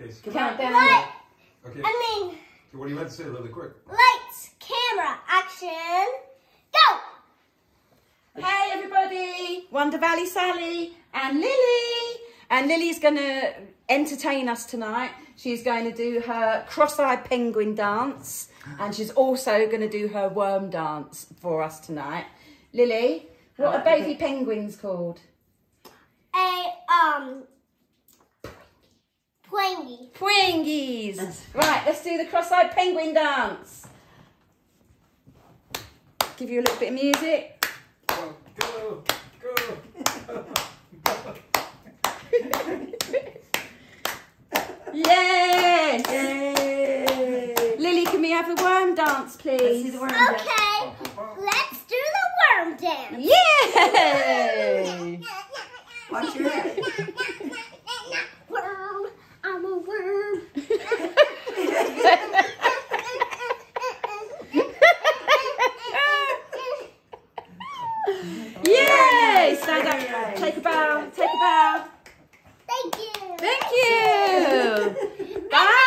Okay. Count down. Light. Okay. I mean, So what do you have to say really quick? lights, camera, action, go! Hey everybody, Wonder Valley Sally and Lily. And Lily's going to entertain us tonight. She's going to do her cross-eyed penguin dance. And she's also going to do her worm dance for us tonight. Lily, what are baby penguins called? Pwangy. Pwangies. Right, let's do the cross-eyed penguin dance. Give you a little bit of music. Go, go, go. Yes! Yay! Lily, can we have a worm dance, Let's see please? the worm dance. Okay, let's do the worm dance. Yay! Watch your head. Worm, I'm a worm. Yay! Stand up. Take a bow. Take a bow. Thank you. Thank you. Bye.